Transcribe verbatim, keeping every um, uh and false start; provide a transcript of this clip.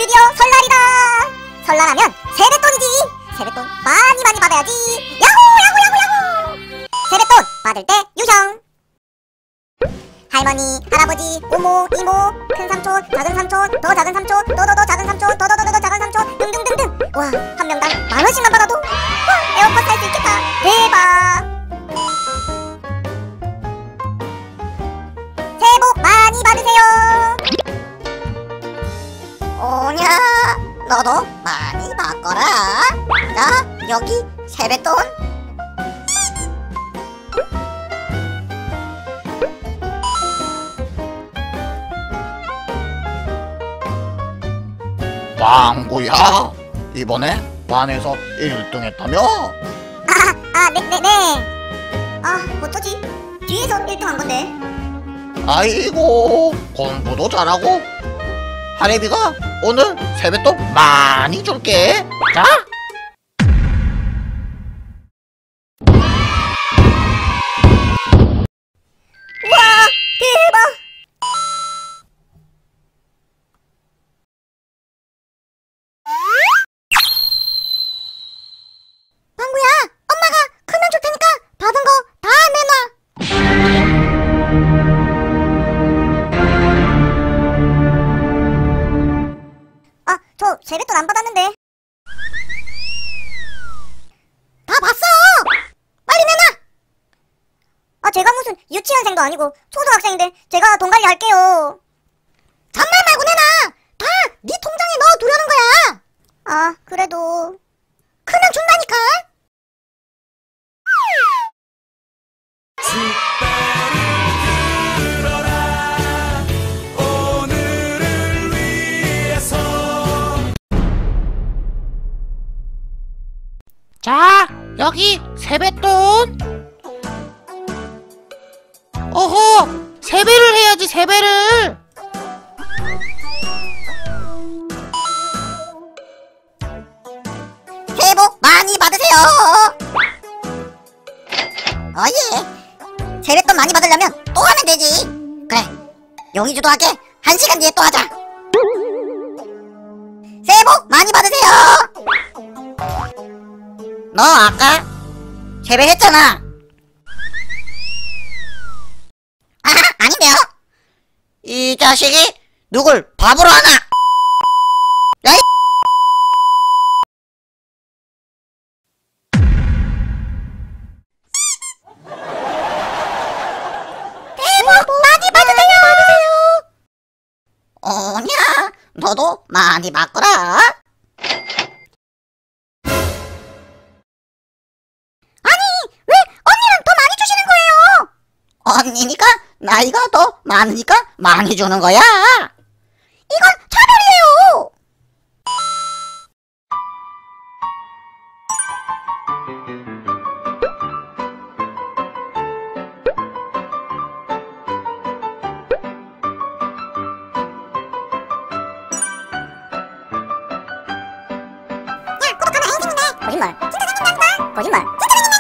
드디어 설날이다. 설날하면 세뱃돈이지. 세뱃돈 많이 많이 받아야지. 야호 야호 야호 야호. 세뱃돈 받을 때 유형. 할머니, 할아버지, 고모, 이모, 큰 삼촌, 작은 삼촌, 더 작은 삼촌, 더더더 작은 삼촌, 더더더더 작은 삼촌 등등등등. 와, 한 명당 만 원씩만 받아도 와, 에어컨 살 수 있겠다. 대박. 새해 복 많이 받으세요. 오냐, 너도 많이 바꿔라. 자, 여기 세뱃돈. 빵구야, 이번에 반에서 일 등 했다며? 아, 아, 네, 네, 네. 아, 어쩌지? 뒤에서 일 등 한 건데. 아이고, 공부도 잘하고. 하래비가 오늘 세뱃돈 많이 줄게. 자. 우와, 대박. 방구야, 엄마가 크면 줄 테니까 받은 거 다 내놔. 아, 저 세뱃돈 안 받았는데. 다 봤어. 빨리 내놔. 아, 제가 무슨 유치원생도 아니고 초등학생인데 제가 돈 관리할게요. 잔말 말고 내놔. 다 네 통장에 넣어 두려는 거야. 아, 그래도 크면 준다니까. 자, 여기 세뱃돈. 어허, 세배를 해야지, 세배를. 새해 복 많이 받으세요. 어예, 세뱃돈 많이 받으려면 또 하면 되지. 그래, 용의주도 하게 한 시간 뒤에 또 하자. 새해 복 많이 받으세요. 너 아까 세배했잖아. 아, 아닌데요? 이 자식이 누굴 바보로 하나? 야, 이 새해 복 많이 받으세요. 오냐, 너도 많이 받거라. 언니니까 나이가 더 많으니까 많이 주는 거야. 이건 차별이에요. 야, 구독하면 안 생긴데. 거짓말. 진짜 생긴다니까. 거짓말. 진짜 생긴다.